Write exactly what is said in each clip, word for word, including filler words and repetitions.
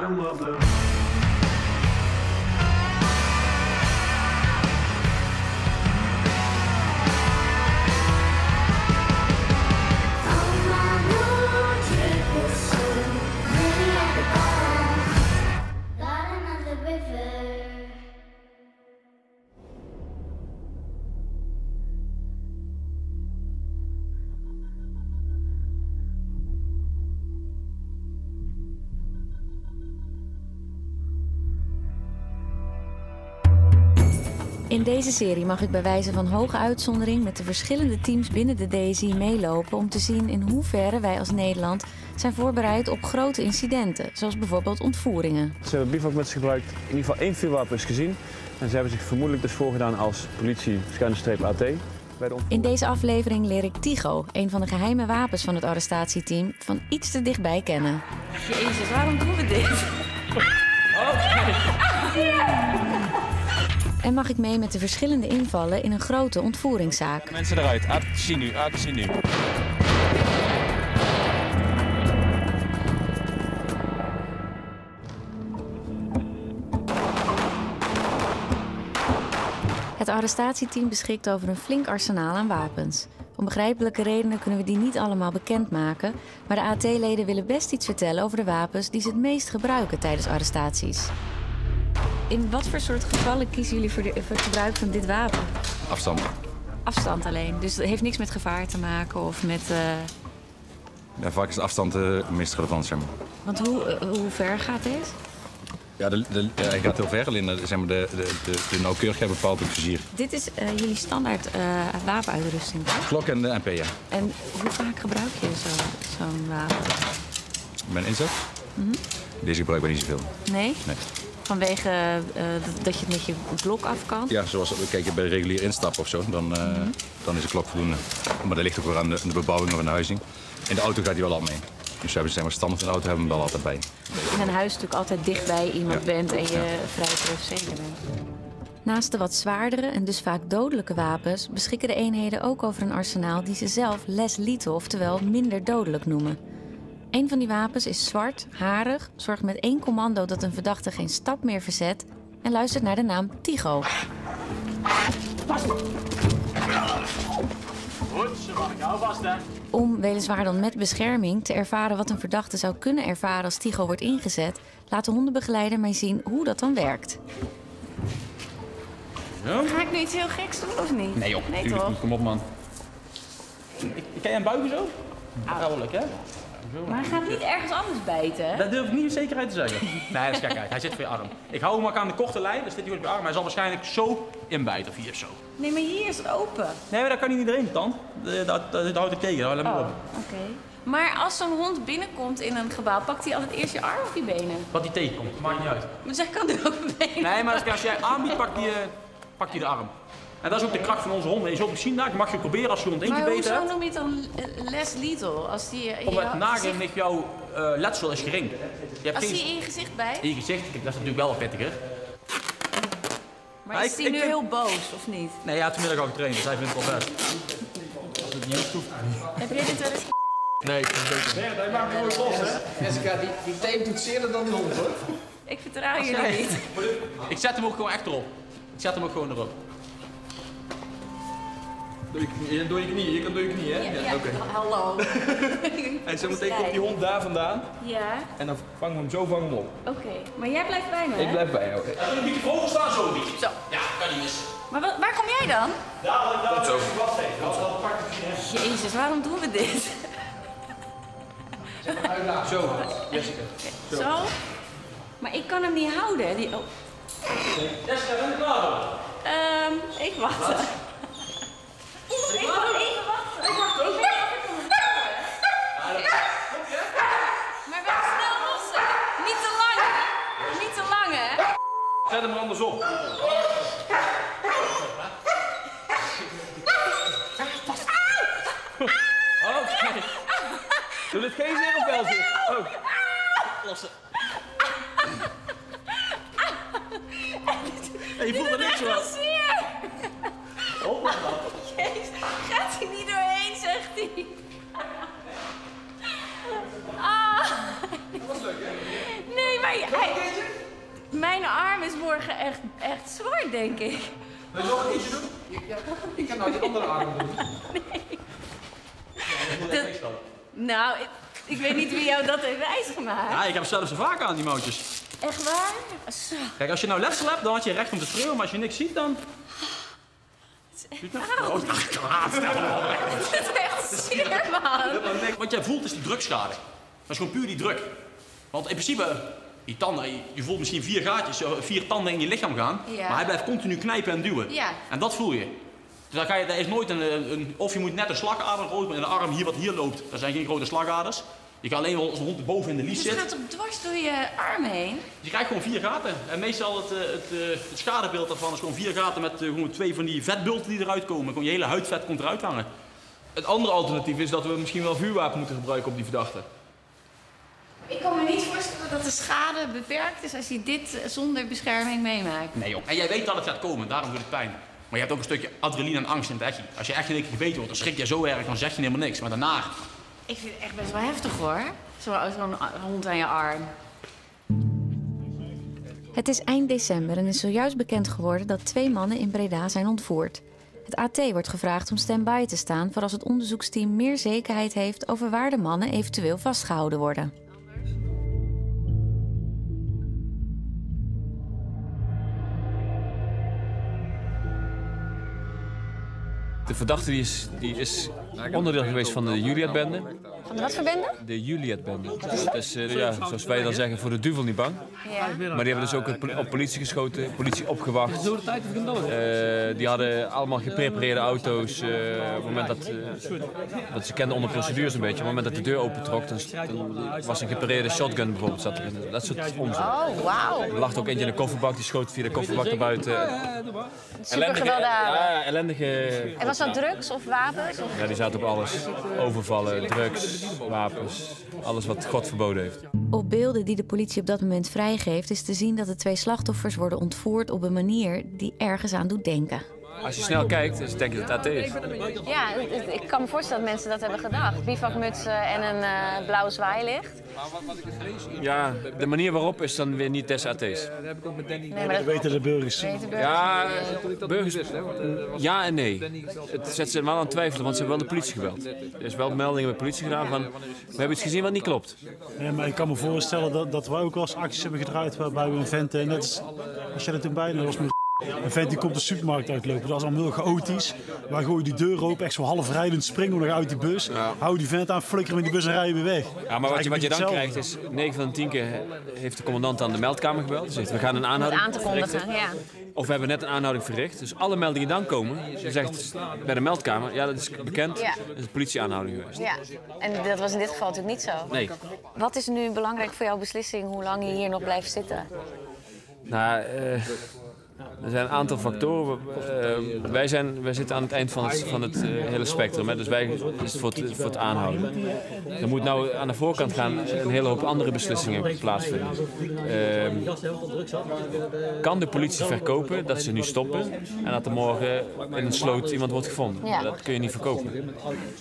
downloaden. In deze serie mag ik bij wijze van hoge uitzondering met de verschillende teams binnen de D S I meelopen om te zien in hoeverre wij als Nederland zijn voorbereid op grote incidenten, zoals bijvoorbeeld ontvoeringen. Ze hebben bivakmuts gebruikt, in ieder geval één vuurwapen is gezien. En ze hebben zich vermoedelijk dus voorgedaan als politie schuine A T. In deze aflevering leer ik Tycho, een van de geheime wapens van het arrestatieteam, van iets te dichtbij kennen. Jezus, waarom doen we dit? En mag ik mee met de verschillende invallen in een grote ontvoeringszaak. Mensen eruit, actie nu, actie nu. Het arrestatieteam beschikt over een flink arsenaal aan wapens. Om begrijpelijke redenen kunnen we die niet allemaal bekendmaken, maar de A T-leden willen best iets vertellen over de wapens die ze het meest gebruiken tijdens arrestaties. In wat voor soort gevallen kiezen jullie voor, de, voor het gebruik van dit wapen? Afstand. Afstand alleen, dus het heeft niks met gevaar te maken of met... Uh... Ja, vaak is de afstand uh, het meest relevant, zeg maar. Want hoe, uh, hoe ver gaat dit? Ja, de, de, ja, hij gaat heel ver in. Zeg maar, de, de, de, de nauwkeurigheid bepaalt het vizier. Dit is uh, jullie standaard uh, wapenuitrusting, toch? Klok en de M P, ja. En hoe vaak gebruik je zo'n zo wapen? Mijn inzet? Mm-hmm. Deze gebruik ik niet zoveel. Nee? Nee. Vanwege uh, dat je het met je blok af kan? Ja, zoals kijk, bij de regulier instappen of zo, dan, uh, mm-hmm. dan is de klok voldoende. Maar dat ligt ook weer aan de, aan de bebouwing of aan de huizing. In de auto gaat hij wel al mee. Dus we hebben zeg maar, standaard in de auto hebben we hem wel altijd bij. In een huis natuurlijk altijd dichtbij iemand ja. bent en je ja. vrij terugzeker bent. Naast de wat zwaardere en dus vaak dodelijke wapens beschikken de eenheden ook over een arsenaal die ze zelf less lethal, oftewel minder dodelijk noemen. Een van die wapens is zwart, harig, zorgt met één commando dat een verdachte geen stap meer verzet en luistert naar de naam Tycho. Om, weliswaar dan met bescherming, te ervaren wat een verdachte zou kunnen ervaren als Tycho wordt ingezet, laat de hondenbegeleider mij zien hoe dat dan werkt. Ja? Ga ik nu iets heel geks doen of niet? Nee joh, nee, tuurlijk niet. Kom op man. Ik, ik kan je aan buigen zo? Vrouwelijk, hè? Maar hij gaat niet ergens anders bijten, hè? Dat durf ik niet met zekerheid te zeggen. Nee, dat is kijk uit. Hij zit voor je arm. Ik hou hem ook aan de korte lijn, dus zit hij op je arm. Hij zal waarschijnlijk zo inbijten, of hier zo. Nee, maar hier is het open. Nee, maar dat kan niet iedereen, tand. Dat, dat, dat houd ik tegen. Let maar oh, op. Oké. Okay. Maar als zo'n hond binnenkomt in een gebouw, pakt hij altijd eerst je arm of je benen? Wat hij tegenkomt, maakt niet uit. Maar zij kan er ook benen. Nee, maar als jij aanbiedt, pakt hij, uh, pakt hij de arm. En dat is ook de kracht van onze honden. Je zult misschien daar, je mag je proberen als je hond ingebeten hebt. Maar hoezo noem je het dan less lethal? Als die uh, Omdat het nagel met jouw uh, letsel is gering. Je hebt als geen... die in je gezicht bijt? In je gezicht, dat is natuurlijk wel pittiger. Maar nou, is hij nu vind... heel boos, of niet? Nee, hij heeft vanmiddag al getraind, dus hij vindt het wel best. Als het niet hoeft, hoeft het niet. Heb jij dit wel eens Nee, ik vind het beter. Nee, hij maakt nooit los, hè? Jessica, die, die tape doet zeerder dan die hond, hoor. Ik vertrouw jullie niet. Ik zet hem ook gewoon echt erop. Ik zet hem ook gewoon erop. Doe je knieën, doe je knieën, je kan door je knieën, hè? Ja, ja, ja. Okay. Hallo. En zo meteen komt die hond daar vandaan. Ja. En dan vangen we hem zo vangen we hem op. Oké, okay. Maar jij blijft bij me, hè? Ik blijf bij jou. Hij moet een beetje voor staan, zo niet. Zo. Ja, kan niet missen. Maar wat, waar kom jij dan? Dadelijk, dadelijk. Zo. Jezus, waarom doen we dit? Zo, Jessica. Zo. Zo? Maar ik kan hem niet houden. Die... Oh. Jessica, ben je klaar voor? Ehm, um, ik wacht. Wat? Ik wacht even wachten. Ik wacht ook. Maar wel snel lossen. Niet te lang. Niet te lang, hè? Zet hem er andersom. Oké. Okay. Doe het geen zeer of wel zeer? Oh. Lossen. En je voelt er niks van. Oh, Jezus, gaat hij niet doorheen, zegt hij. Ah. Dat was leuk, hè? Nee, maar hij, zwaar, denk ik. Wil je nog een eentje doen? Ja, ik kan nou die andere arm doen. Dat, nou, ik, ik weet niet wie jou dat heeft wijsgemaakt. Ja, ik heb zelfs zo vaak aan die mootjes. Echt waar? Zo. Kijk, als je nou letsel hebt, dan had je recht om te schreeuwen, maar als je niks ziet, dan... Het is echt zeer, man. Wat jij voelt is die drukschade. Dat is gewoon puur die druk. Want in principe, die tanden, je voelt misschien vier gaatjes, vier tanden in je lichaam gaan, Ja. maar hij blijft continu knijpen en duwen. Ja. En dat voel je. Dus dan ga je, er is nooit een, een, of je moet net een slagader groot, in de arm hier wat hier loopt, daar zijn geen grote slagaders. Je kan alleen wel als een hond boven in de lies Dus het zit. gaat op dwars door je arm heen. Je krijgt gewoon vier gaten. En meestal het, eh, het, eh, het schadebeeld daarvan is gewoon vier gaten met eh, gewoon twee van die vetbulten die eruit komen. Gewoon je hele huidvet komt eruit hangen. Het andere alternatief is dat we misschien wel vuurwapen moeten gebruiken op die verdachte. Ik kan me niet voorstellen dat de schade beperkt is als je dit zonder bescherming meemaakt. Nee joh. En jij weet dat het gaat komen, daarom doet het pijn. Maar je hebt ook een stukje adrenaline en angst in het echtje. Als je echt in één keer gebeten wordt, dan schrik je zo erg, dan zeg je helemaal niks. Maar daarna... Ik vind het echt best wel heftig hoor. Zo'n zo'n hond aan je arm. Het is eind december en is zojuist bekend geworden dat twee mannen in Breda zijn ontvoerd. Het A T wordt gevraagd om stand-by te staan voor als het onderzoeksteam meer zekerheid heeft over waar de mannen eventueel vastgehouden worden. De verdachte die is, die is onderdeel geweest van de Juliet-bende. Van de wat voor bende? De Juliet-bende. Dat is, uh, ja, zoals wij dan zeggen, voor de duivel niet bang. Ja. Maar die hebben dus ook op politie geschoten, politie opgewacht. Uh, die hadden allemaal geprepareerde auto's. Uh, op het moment dat, uh, dat ze kenden onder procedures een beetje. Op het moment dat de deur opentrok, dan, dan was een geprepareerde shotgun bijvoorbeeld. Zat erin. Dat soort onzin. Oh, wauw. Er lag ook eentje in de kofferbak, die schoot via de kofferbak naar buiten. Super gewelddadig. Ja, ellendige... En was dat drugs of wapens? Of... Ja, die zaten op alles. Overvallen, drugs, wapens, alles wat God verboden heeft. Op beelden die de politie op dat moment vrijgeeft is te zien dat de twee slachtoffers worden ontvoerd op een manier die ergens aan doet denken. Als je snel kijkt, dan denk je dat het A T is. Ja, ik kan me voorstellen dat mensen dat hebben gedacht. Bivakmutsen en een uh, blauw zwaailicht. Ja, de manier waarop is dan weer niet des A T's. Nee, maar dat weten de burgers. weten burgers. Ja, burgers, ja en nee. Het zet ze wel aan het twijfelen, want ze hebben wel de politie gebeld. Er is wel meldingen bij de politie gedaan van, we hebben iets gezien wat niet klopt. Ja, maar ik kan me voorstellen dat, dat wij ook wel eens acties hebben gedraaid waarbij we een vent, net als, als jij er toen bij was, een vent die komt de supermarkt uitlopen, dat is allemaal heel chaotisch. Wij gooien die deur open, echt zo half rijdend springen we nog uit die bus. Ja. Hou die vent aan, flikkeren in die bus en rijden weer weg. Ja, maar wat je, wat je dan krijgt is, negen van de tien keer heeft de commandant aan de meldkamer gebeld. Hij zegt, we gaan een aanhouding aan te kondigen, ja. Of we hebben net een aanhouding verricht. Dus alle meldingen die dan komen, je zegt bij de meldkamer, ja dat is bekend, Ja. dat is een politieaanhouding geweest. Ja, en dat was in dit geval natuurlijk niet zo. Nee. Wat is nu belangrijk voor jouw beslissing hoe lang je hier nog blijft zitten? Nou, uh, er zijn een aantal factoren. Uh, wij, zijn, wij zitten aan het eind van het, van het uh, hele spectrum, hè. Dus wij is het voor, het voor het aanhouden. Er moet nou aan de voorkant gaan een hele hoop andere beslissingen plaatsvinden. Uh, kan de politie verkopen dat ze nu stoppen en dat er morgen in een sloot iemand wordt gevonden? Ja. Dat kun je niet verkopen.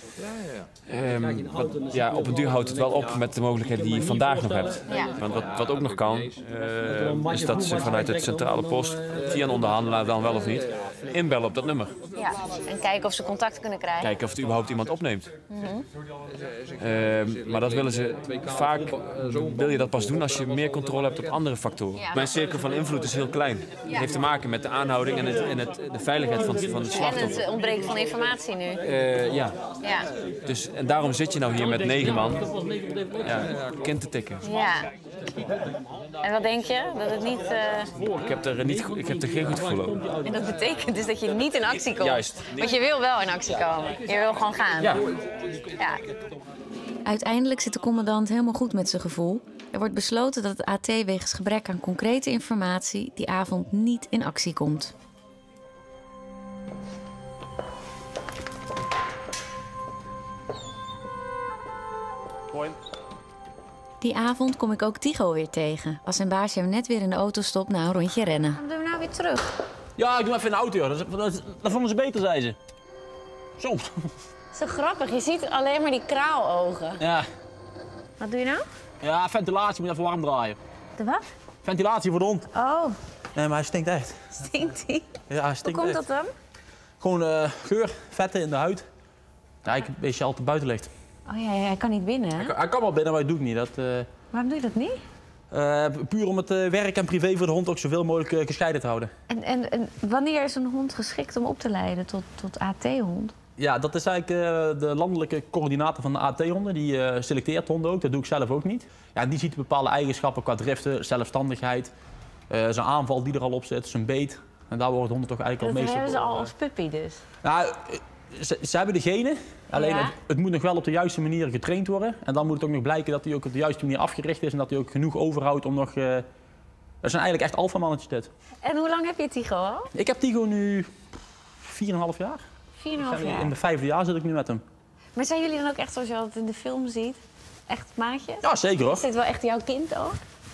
Um, wat, ja, op een duur houdt het wel op met de mogelijkheden die je vandaag nog hebt. Ja. Want wat, wat ook nog kan, uh, is dat ze vanuit het centrale post, via een onderhandelaar dan wel of niet, inbellen op dat nummer. Ja, en kijken of ze contact kunnen krijgen. Kijken of het überhaupt iemand opneemt. Mm-hmm. uh, maar dat willen ze vaak, wil je dat pas doen als je meer controle hebt op andere factoren. Ja. Mijn cirkel van invloed is heel klein. Het heeft te maken met de aanhouding en, het, en het, de veiligheid van, van de slachtoffer. En het ontbreken van informatie nu. Uh, ja. Ja. Dus, en daarom zit je nou hier met negen man, ja, kind te tikken. Ja. En wat denk je? Dat het niet... Uh... Ik heb er, niet, ik heb er geen goed gevoel over. En dat betekent dus dat je niet in actie komt? Juist. Want je wil wel in actie komen. Je wil gewoon gaan. Ja. Ja. Uiteindelijk zit de commandant helemaal goed met zijn gevoel. Er wordt besloten dat het A T wegens gebrek aan concrete informatie die avond niet in actie komt. Die avond kom ik ook Tigo weer tegen. Als zijn baasje hem net weer in de auto stopt na een rondje rennen. Dan doen we nou weer terug. Ja, ik doe even in de auto, joh. Dat, dat, dat vonden ze beter, zei ze. Zo. Zo grappig, je ziet alleen maar die kraalogen. Ja. Wat doe je nou? Ja, ventilatie moet even warm draaien. De wat? Ventilatie voor de hond. Oh. Nee, maar hij stinkt echt. Stinkt hij? Ja, hij stinkt Hoe komt echt. dat dan? Gewoon uh, geur, vetten in de huid. Ja, ik weet je altijd buiten ligt. Oh ja, hij kan niet binnen, hè? Hij kan, hij kan wel binnen, maar dat doe ik niet. Dat, uh, Waarom doe je dat niet? Uh, puur om het uh, werk en privé voor de hond ook zoveel mogelijk uh, gescheiden te houden. En, en, en wanneer is een hond geschikt om op te leiden tot, tot A T-hond? Ja, dat is eigenlijk uh, de landelijke coördinator van de A T-honden. Die uh, selecteert honden ook, dat doe ik zelf ook niet. Ja, die ziet bepaalde eigenschappen qua driften, zelfstandigheid, uh, zijn aanval die er al op zit, zijn beet. En daar worden honden toch eigenlijk dat al meestal... Dat hebben ze al als puppy dus? Nou, ze, ze hebben de genen, alleen ja? het, het moet nog wel op de juiste manier getraind worden. En dan moet het ook nog blijken dat hij ook op de juiste manier afgericht is en dat hij ook genoeg overhoudt om nog... Uh, dat zijn eigenlijk echt alfamannetjes dit. En hoe lang heb je Tigo al? Ik heb Tigo nu vier en een half jaar. vier en een half jaar? In mijn vijfde jaar zit ik nu met hem. Maar zijn jullie dan ook echt zoals je altijd in de film ziet? Echt maatjes? Ja, zeker hoor. Is dit wel echt jouw kind ook?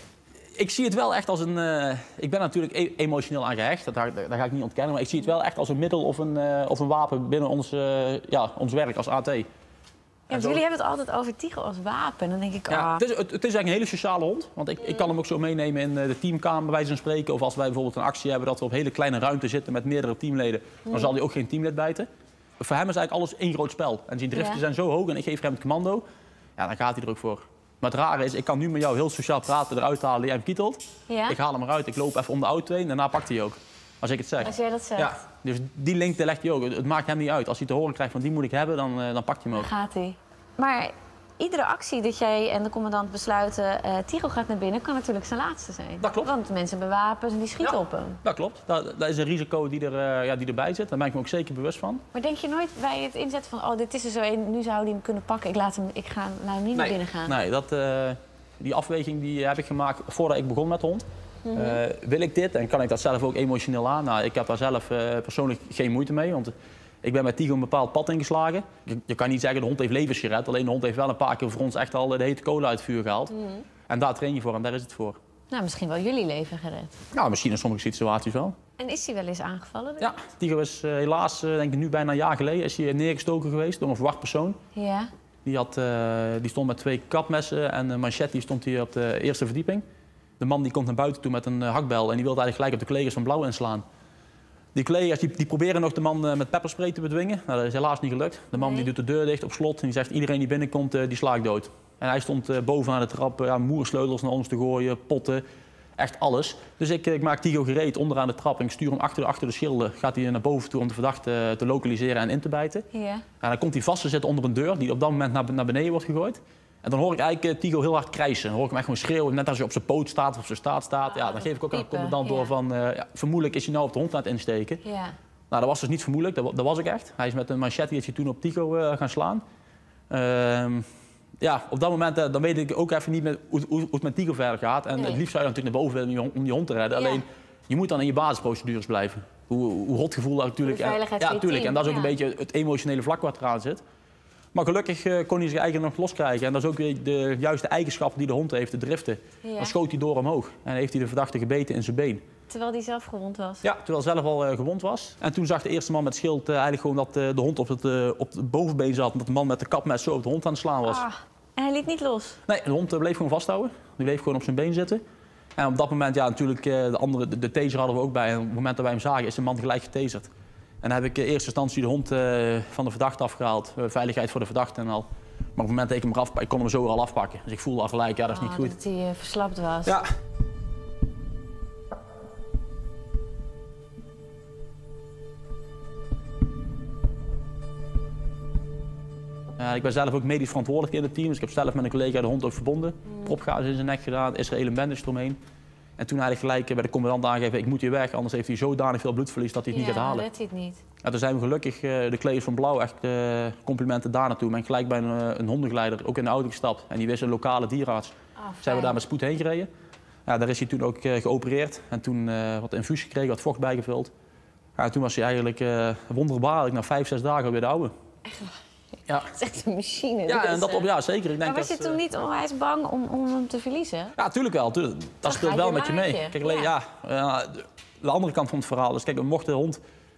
Ik zie het wel echt als een... Uh, ik ben natuurlijk e emotioneel aan gehecht, dat, dat, dat ga ik niet ontkennen. Maar ik zie het wel echt als een middel of een, uh, of een wapen binnen ons, uh, ja, ons werk als A T. Ja, jullie hebben het altijd over Tigo als wapen. Dan denk ik, ja, ah. het, is, het, het is eigenlijk een hele sociale hond. Want ik, ik kan hem ook zo meenemen in de teamkamer, bij wijze van spreken. Of als wij bijvoorbeeld een actie hebben dat we op hele kleine ruimte zitten met meerdere teamleden. Dan mm. zal hij ook geen teamlid bijten. Voor hem is eigenlijk alles één groot spel. En zijn driften ja. zijn zo hoog en ik geef hem het commando. Ja, dan gaat hij er ook voor. Maar het rare is, ik kan nu met jou heel sociaal praten, eruit halen, jij hem kietelt. Ja? Ik haal hem eruit, ik loop even om de auto heen en daarna pakt hij ook. Als ik het zeg. Als jij dat zegt. Ja, dus die link legt hij ook. Het maakt hem niet uit. Als hij te horen krijgt van die moet ik hebben, dan, uh, dan pakt hij hem ook. Dan gaat hij. Maar iedere actie dat jij en de commandant besluiten, uh, Tigo gaat naar binnen, kan natuurlijk zijn laatste zijn. Dat klopt. Want mensen hebben wapens en die schieten ja, op hem. Dat klopt. Dat, dat is een risico die, er, uh, ja, die erbij zit. Daar ben ik me ook zeker bewust van. Maar denk je nooit bij het inzetten van, oh, dit is er zo een, nu zou hij hem kunnen pakken, ik laat hem, ik ga, laat hem niet nee, naar binnen gaan? Nee, dat, uh, die afweging die heb ik gemaakt voordat ik begon met de hond. Mm-hmm. uh, wil ik dit en kan ik dat zelf ook emotioneel aan? Nou, ik heb daar zelf uh, persoonlijk geen moeite mee. Want ik ben met Tigo een bepaald pad ingeslagen. Je, je kan niet zeggen de hond heeft levens gered. Alleen de hond heeft wel een paar keer voor ons echt al de hete kolen uit het vuur gehaald. Mm-hmm. En daar train je voor en daar is het voor. Nou, misschien wel jullie leven gered. Nou, misschien in sommige situaties wel. En is hij wel eens aangevallen? Ja, Tigo is uh, helaas, uh, denk ik nu bijna een jaar geleden, is hij neergestoken geweest door een verwacht persoon. Ja. Die, had, uh, die stond met twee kapmessen en een machette stond hier op de eerste verdieping. De man die komt naar buiten toe met een uh, hakbel en die wilde eigenlijk gelijk op de collega's van Blauw inslaan. Die collega's die, die proberen nog de man uh, met pepperspray te bedwingen. Nou, dat is helaas niet gelukt. De man nee. die doet de deur dicht op slot en die zegt iedereen die binnenkomt, uh, die sla ik dood. En hij stond uh, bovenaan de trap, uh, moersleutels naar ons te gooien, potten, echt alles. Dus ik, ik maak Tigo gereed onderaan de trap en ik stuur hem achter, achter de schilden. Gaat hij naar boven toe om de verdachte uh, te lokaliseren en in te bijten. Ja. En dan komt hij vast te zitten onder een deur die op dat moment naar, naar beneden wordt gegooid. En dan hoor ik eigenlijk uh, Tigo heel hard krijsen. Dan hoor ik hem echt gewoon schreeuwen, net als hij op zijn poot staat of op zijn staart staat. Ja, dan geef ik ook aan de commandant door van, uh, ja, vermoedelijk is hij nou op de hond aan het insteken. Ja. Nou, dat was dus niet vermoedelijk, dat, dat was ik echt. Hij is met een machette is hij toen op Tigo uh, gaan slaan. Uh, ja, op dat moment uh, dan weet ik ook even niet meer hoe, hoe, hoe het met Tigo verder gaat. En nee. Het liefst zou je natuurlijk naar boven willen om die hond te redden. Ja. Alleen, je moet dan in je basisprocedures blijven. Hoe, hoe rot gevoel dat natuurlijk. En, ja, natuurlijk. En dat is ook ja. een beetje het emotionele vlak wat eraan zit. Maar gelukkig uh, kon hij zich eigenlijk nog loskrijgen. En dat is ook weer de juiste eigenschappen die de hond heeft, de driften. Ja. Dan schoot hij door omhoog. En heeft hij de verdachte gebeten in zijn been. Terwijl hij zelf gewond was? Ja, terwijl hij zelf al uh, gewond was. En toen zag de eerste man met schild uh, eigenlijk gewoon dat uh, de hond op het, uh, op het bovenbeen zat. En dat de man met de kapmes zo op de hond aan het slaan was. Ah, en hij liet niet los? Nee, de hond uh, bleef gewoon vasthouden. Die bleef gewoon op zijn been zitten. En op dat moment, ja, natuurlijk, uh, de, andere, de, de taser hadden we ook bij. En op het moment dat wij hem zagen, is de man gelijk getaserd. En dan heb ik in eerste instantie de hond uh, van de verdachte afgehaald. Uh, veiligheid voor de verdachte en al. Maar op het moment dat ik hem eraf, ik kon hem zo al afpakken. Dus ik voelde al gelijk, ja, dat is niet oh, goed. Dat hij uh, verslapt was. Ja. Uh, ik ben zelf ook medisch verantwoordelijk in het team. Dus ik heb zelf met een collega de hond ook verbonden. Mm. Propgaas in zijn nek gedaan, Israël een bandage eromheen. En toen eigenlijk gelijk bij de commandant aangegeven, ik moet hier weg, anders heeft hij zodanig veel bloedverlies dat hij het ja, niet gaat halen. Ja, redt hij het niet. En toen zijn we gelukkig, uh, de collega's van Blauw, echt uh, complimenten daar naartoe. Ben ik gelijk bij een, uh, een hondengeleider ook in de auto gestapt. En die wist een lokale dierarts. Oh, zijn we daar met spoed heen gereden. Ja, daar is hij toen ook uh, geopereerd. En toen uh, wat infuus gekregen, wat vocht bijgevuld. Ja, en toen was hij eigenlijk uh, wonderbaarlijk na vijf, zes dagen weer de oude. Echt? Ja. Het is echt een machine. Ja, en dat op, ja zeker. Ik denk maar was je dat, toen niet onwijs bang om, om hem te verliezen? Ja, tuurlijk wel. Tuurlijk. Dat speelt wel met je mee. Kijk, alleen, ja. Ja, de andere kant van het verhaal is, kijk, mocht de hond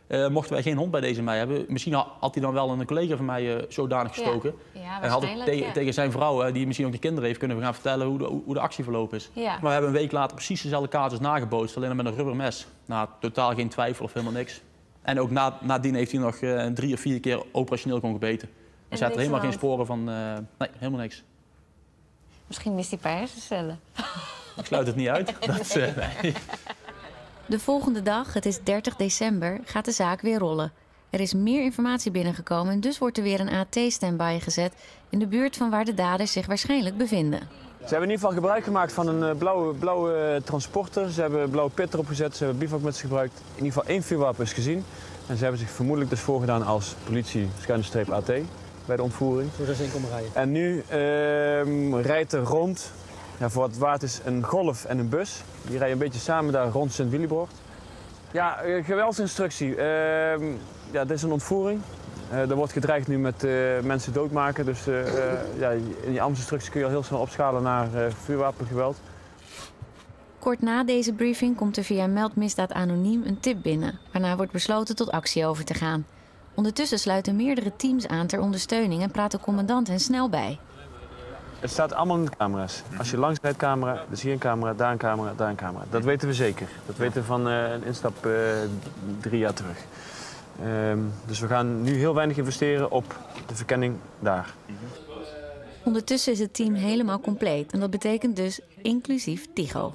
Uh, mochten wij geen hond bij deze mij hebben, misschien had hij dan wel een collega van mij uh, zodanig gestoken. Ja, ja, en had ik te ja. tegen zijn vrouw, uh, die misschien ook de kinderen heeft, kunnen we gaan vertellen hoe de, hoe de actie verlopen is. Ja. Maar we hebben een week later precies dezelfde casus nagebootst, alleen dan met een rubbermes. Nou, totaal geen twijfel of helemaal niks. En ook na, nadien heeft hij nog uh, drie of vier keer operationeel kon gebeten. Er zaten helemaal geen sporen van, uh, nee, helemaal niks. Misschien mist hij een paar hersencellen. Ik sluit het niet uit. Dat, uh, nee. De volgende dag, het is dertig december, gaat de zaak weer rollen. Er is meer informatie binnengekomen en dus wordt er weer een A T-standby gezet in de buurt van waar de daders zich waarschijnlijk bevinden. Ze hebben in ieder geval gebruik gemaakt van een blauwe, blauwe transporter. Ze hebben blauwe pit erop gezet, ze hebben bivakmuts gebruikt. In ieder geval één vuurwapen is gezien. En ze hebben zich vermoedelijk dus voorgedaan als politie schuine streep A T bij de ontvoering. Zo zijn komen rijden. En nu uh, rijdt er rond, ja, voor wat het waard is, een golf en een bus. Die rijden een beetje samen daar rond Sint-Willibrord. Ja, uh, geweldsinstructie. Uh, ja, dit is een ontvoering. Uh, er wordt gedreigd nu met uh, mensen doodmaken. Dus uh, uh, ja, in die ambtsinstructie kun je al heel snel opschalen naar uh, vuurwapengeweld. Kort na deze briefing komt er via Meldmisdaad Anoniem een tip binnen, waarna wordt besloten tot actie over te gaan. Ondertussen sluiten meerdere teams aan ter ondersteuning en praat de commandant hen snel bij. Het staat allemaal in de camera's. Als je langs rijdt, camera, dus hier een camera, daar een camera, daar een camera. Dat weten we zeker. Dat weten we van uh, een instap uh, drie jaar terug. Um, dus we gaan nu heel weinig investeren op de verkenning daar. Ondertussen is het team helemaal compleet en dat betekent dus inclusief Tycho.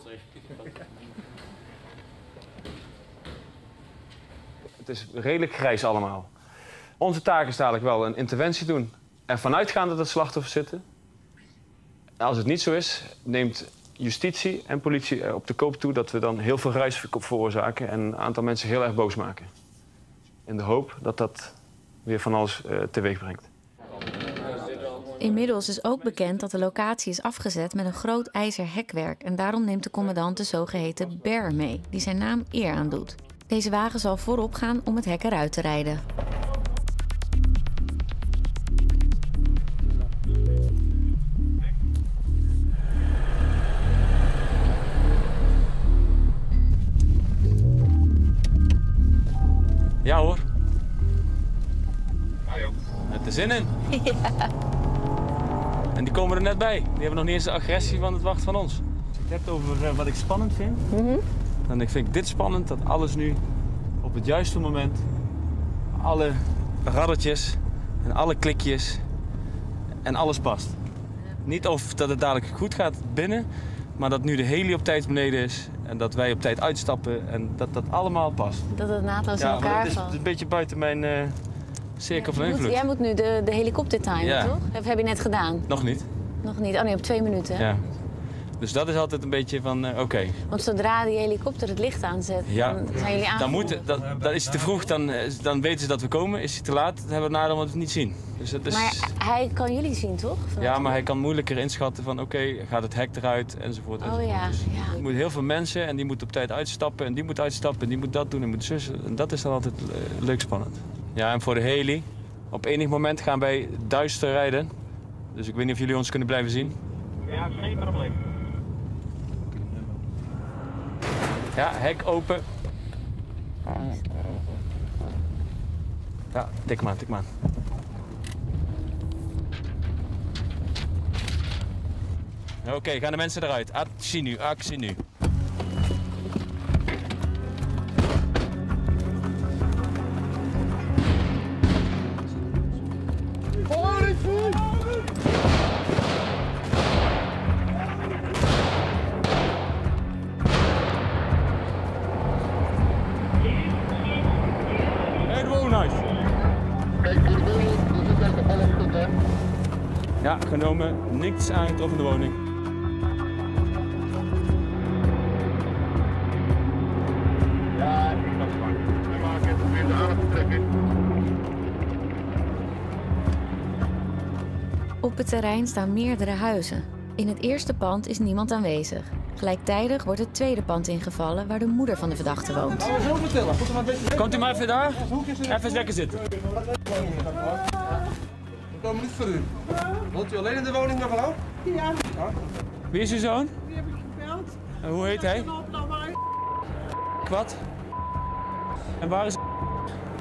Het is redelijk grijs allemaal. Onze taak is dadelijk wel een interventie doen. Ervan uitgaan dat er slachtoffers zitten. Als het niet zo is, neemt justitie en politie op de koop toe dat we dan heel veel ruis veroorzaken en een aantal mensen heel erg boos maken. In de hoop dat dat weer van alles uh, teweeg brengt. Inmiddels is ook bekend dat de locatie is afgezet met een groot ijzer hekwerk. En daarom neemt de commandant de zogeheten Bear mee, die zijn naam eer aandoet. Deze wagen zal voorop gaan om het hek eruit te rijden. Ja hoor. Met de zin in. Ja. En die komen er net bij. Die hebben nog niet eens de agressie van het wacht van ons. Als je het hebt over uh, wat ik spannend vind. Mm-hmm. Dan vind ik dit spannend, dat alles nu op het juiste moment, alle raddertjes en alle klikjes en alles past. Niet of dat het dadelijk goed gaat binnen, maar dat nu de heli op tijd beneden is en dat wij op tijd uitstappen en dat dat allemaal past. Dat het naadloos in ja, elkaar maar het is valt. een beetje buiten mijn uh, cirkel Ja, van invloed. moet, jij moet nu de, de helikopter timen, Ja. toch? Of heb je net gedaan? Nog niet. Nog niet. Oh nee, op twee minuten. Ja. Dus dat is altijd een beetje van, uh, oké. Okay. Want zodra die helikopter het licht aanzet, Ja, dan zijn jullie dan, moet, aangevoerd. dan, dan is het te vroeg, dan, dan weten ze dat we komen. Is het te laat, dan hebben we het nadeel, want we het niet zien. Dus dat is... Maar hij kan jullie zien, toch? Vanuit Ja, de- maar hij kan moeilijker inschatten van oké, okay, gaat het hek eruit enzovoort. Oh enzovoort. ja, Dus ja. er moeten heel veel mensen en die moeten op tijd uitstappen en die moet uitstappen en die moet dat doen en moet zussen. En dat is dan altijd uh, leuk spannend. Ja, en voor de heli, op enig moment gaan wij duister rijden. Dus ik weet niet of jullie ons kunnen blijven zien. Ja, geen probleem. Ja, hek open. Ja, tik maar, tik maar. Oké, okay, gaan de mensen eruit. Actie nu, actie nu. Ja, genomen. Niks aangetroffen in de woning. Ja, ik was bang. We maken het weer de aantrekken. Op het terrein staan meerdere huizen. In het eerste pand is niemand aanwezig. Gelijktijdig wordt het tweede pand ingevallen waar de moeder van de verdachte woont. Komt u maar even daar. Even lekker zitten. We komen niet voor u. Woont u alleen in de woning, mevrouw? Ja. Wie is uw zoon? Die heb ik gebeld. En hoe heet hij? Kwad. En waar is...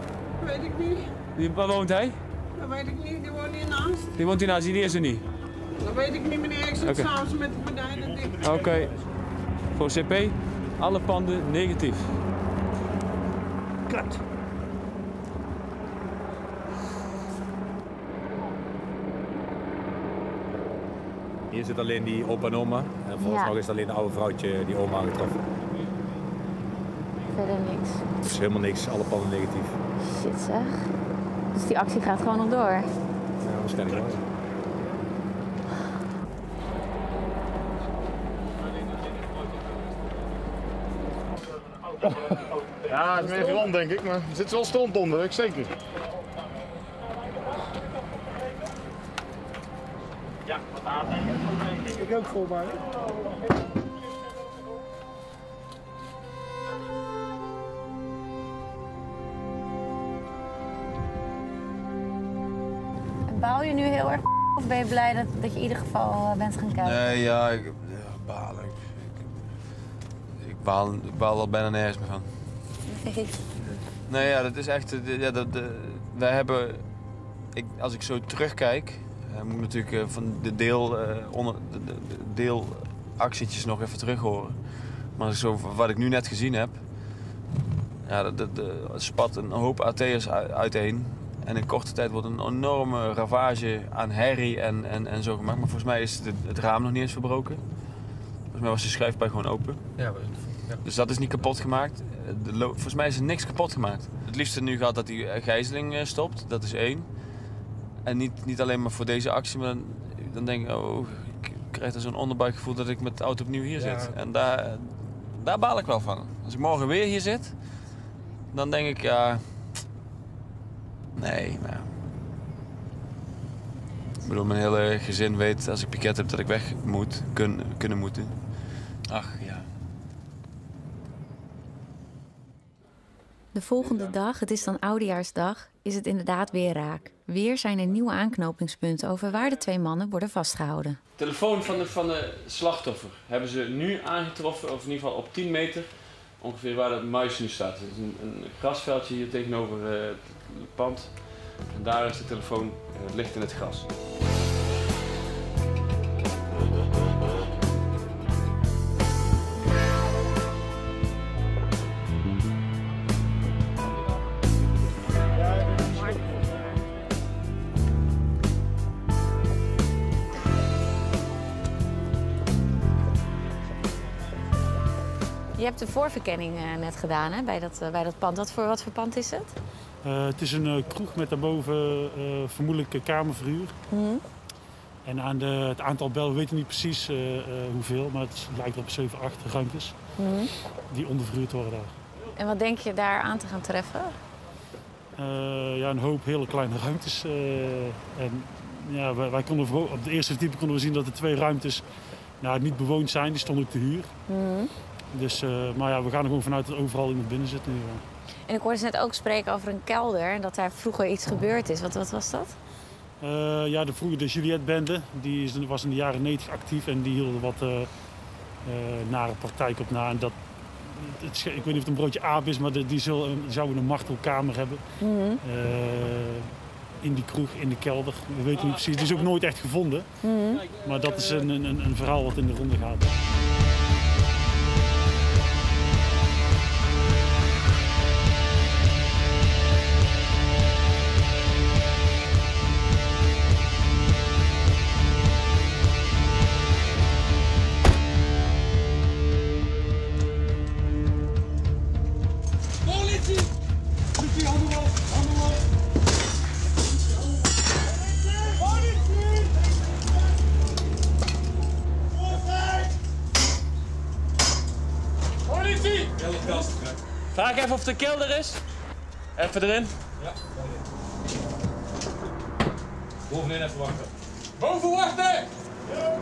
weet ik niet. Die, waar woont hij? Dat weet ik niet, die woont hiernaast. Die woont hiernaast, die is er niet. Dat weet ik niet, meneer. Ik zit Oké. s'avonds met de gordijnen dicht. Oké. Okay. Voor C P, alle panden negatief. Kut. Hier zit alleen die opa en oma. En volgens Ja. nog is alleen een oude vrouwtje die oma aangetroffen. Verder niks. Het is helemaal niks, alle panden negatief. Shit zeg. Dus die actie gaat gewoon nog door. Ja, waarschijnlijk wel. Ja, het is meer rond denk ik, maar er zit wel stront onder, ik zeker. Ja, wat aan. Ik ook voor mij. Baal je nu heel erg of ben je blij dat, dat je in ieder geval uh, bent gaan kijken? Nee, ja, ik ja, balen. Ik, ik, ik, baal, ik baal al bijna nergens meer van. Nee. Nee, ja, dat is echt... Ja, dat, de, wij hebben... Ik, als ik zo terugkijk, uh, moet ik natuurlijk uh, van de, deel, uh, onder, de, de, de deelactietjes nog even terug horen. Maar als ik zo, wat ik nu net gezien heb... Ja, de, de, de spat een hoop A T'ers uiteen. En in korte tijd wordt een enorme ravage aan herrie en, en, en zo gemaakt. Maar volgens mij is het, het raam nog niet eens verbroken. Volgens mij was de schuifpui gewoon open. Ja, ja. Dus dat is niet kapot gemaakt. De lo- volgens mij is er niks kapot gemaakt. Het liefste nu gaat dat die gijzeling stopt. Dat is één. En niet, niet alleen maar voor deze actie, maar dan, dan denk ik... Oh, ik krijg er zo'n onderbuikgevoel dat ik met de auto opnieuw hier Ja. zit. En daar, daar baal ik wel van. Als ik morgen weer hier zit, dan denk ik... ja. Nee, maar... Ik bedoel, mijn hele gezin weet als ik piket heb dat ik weg moet, kun, kunnen moeten. Ach, ja. De volgende dag, het is dan Oudejaarsdag, is het inderdaad weer raak. Weer zijn er nieuwe aanknopingspunten over waar de twee mannen worden vastgehouden. Telefoon van de, van de slachtoffer hebben ze nu aangetroffen, of in ieder geval op tien meter, ongeveer waar dat muis nu staat. Het is een, een grasveldje hier tegenover uh, het pand. En daar is de telefoon, uh, het ligt in het gras. Je hebt de voorverkenning uh, net gedaan hè, bij, dat, uh, bij dat pand. Wat voor, wat voor pand is het? Uh, het is een uh, kroeg met daarboven uh, vermoedelijk uh, kamerverhuur. Mm-hmm. En aan de, het aantal bellen weten we niet precies uh, uh, hoeveel, maar het lijkt op zeven, acht ruimtes Mm-hmm. die onderverhuurd worden daar. En wat denk je daar aan te gaan treffen? Uh, ja, een hoop hele kleine ruimtes. Uh, en ja, wij, wij konden voor, op de eerste verdieping konden we zien dat er twee ruimtes nou, niet bewoond zijn. Die stonden ook te huur. Mm-hmm. Dus, uh, maar ja, we gaan er gewoon vanuit dat overal iemand binnen zit nu. En ik hoorde ze net ook spreken over een kelder en dat daar vroeger iets gebeurd is. Wat, wat was dat? Uh, ja, de vroeger de Juliette-bende, die is, was in de jaren negentig actief en die hielden wat uh, uh, nare praktijk op na. En dat, het, ik weet niet of het een broodje aap is, maar de, die, zul, die zouden een martelkamer hebben. Mm-hmm. Uh, in die kroeg, in de kelder. We weten niet precies, die is ook nooit echt gevonden. Mm-hmm. Maar dat is een, een, een verhaal wat in de ronde gaat. Vraag even of de kelder is. Even erin. Ja. Bovenin even wachten. Boven wachten! Ja.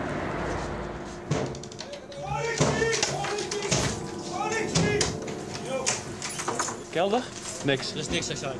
Kelder? Niks. Er is niks, zegt zij.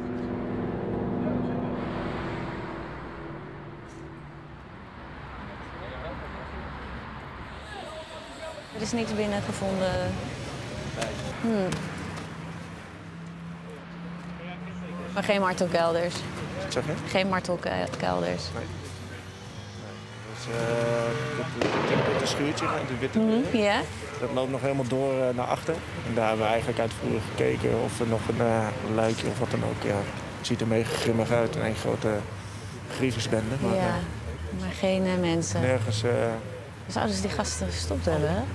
Er is niks binnen gevonden. Hmm. Maar geen martelkelders? Wat zeg je? Geen martelkelders? Nee. Dus, uh, het witte schuurtje, het witte mm, ja. Dat loopt nog helemaal door uh, naar achter. En daar hebben we eigenlijk uitvoerig gekeken of er nog een uh, luikje of wat dan ook. Ja, het ziet er mega grimmig uit, een grote griezersbende. Maar, ja, uh, maar geen uh, mensen. Nergens. Uh... Zouden ze die gasten gestopt hebben? Hè?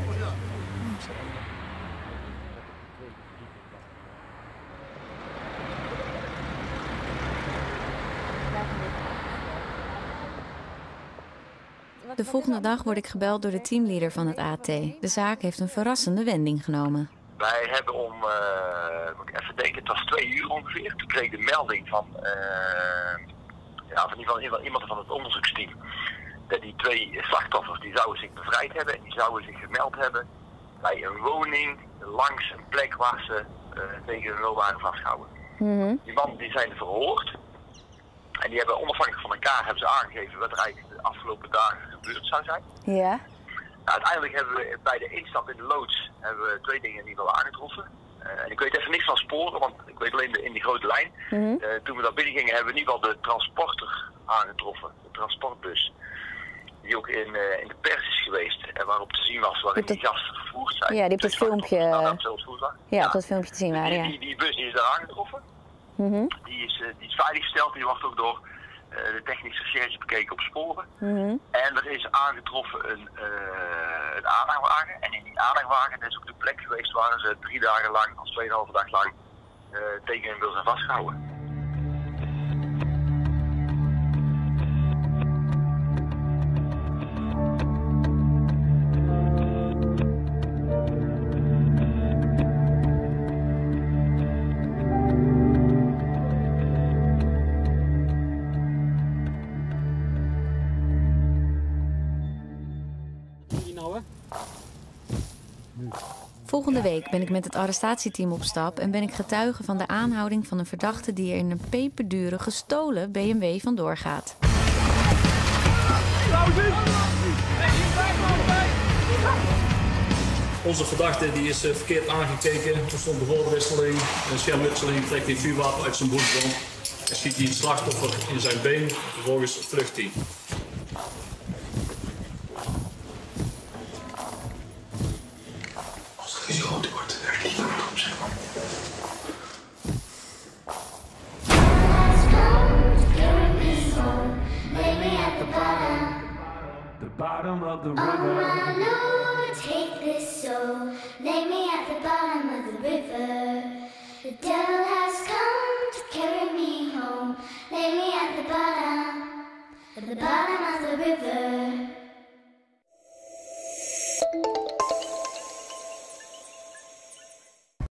De volgende dag word ik gebeld door de teamleader van het A T. De zaak heeft een verrassende wending genomen. Wij hebben om, uh, moet ik even denken, het was twee uur ongeveer. Toen kreeg ik de melding van, uh, ja, van in ieder geval iemand van het onderzoeksteam. Dat die twee slachtoffers die zouden zich bevrijd hebben en die zouden zich gemeld hebben bij een woning langs een plek waar ze uh, tegen hun wil waren vastgehouden. Mm-hmm. Die mannen die zijn verhoord. En die hebben onafhankelijk van elkaar hebben ze aangegeven wat er eigenlijk de afgelopen dagen gebeurd zou zijn. Ja. Nou, uiteindelijk hebben we bij de instap in de loods hebben we twee dingen in ieder geval aangetroffen. Uh, en ik weet even niks van sporen, want ik weet alleen de, in die grote lijn. Mm-hmm. uh, toen we daar binnen gingen hebben we in ieder geval de transporter aangetroffen, de transportbus. Die ook in, uh, in de pers is geweest en waarop te zien was waarin die gasten vervoerd zijn. Ja, die op dat filmpje. Nou, ja, ja, op dat filmpje te zien waren, ja. Die, die, die bus die is daar aangetroffen. Mm-hmm. Die, is, uh, die is veiliggesteld, die wordt ook door uh, de technische recherche bekeken op sporen. Mm-hmm. En er is aangetroffen een, uh, een aanhangwagen. En in die aanhangwagen, dat is ook de plek geweest waar ze drie dagen lang, of tweeënhalve dag lang, uh, tegen hun wil zijn vastgehouden. Volgende week ben ik met het arrestatieteam op stap en ben ik getuige van de aanhouding van een verdachte die er in een peperdure gestolen B M W vandoor gaat. Onze verdachte die is verkeerd aangekeken. Er stond de woordenwisseling. Een schermutseling trekt hij vuurwapen uit zijn broekband en schiet hij het slachtoffer in zijn been. Vervolgens vlucht hij. Als hij groot wordt, werkt hij langer op zijn man. Bottom of the river. Oh my Lord, take this soul, lay me at the bottom of the river. The devil has come to carry me home, lay me at the bottom, at the bottom of the river.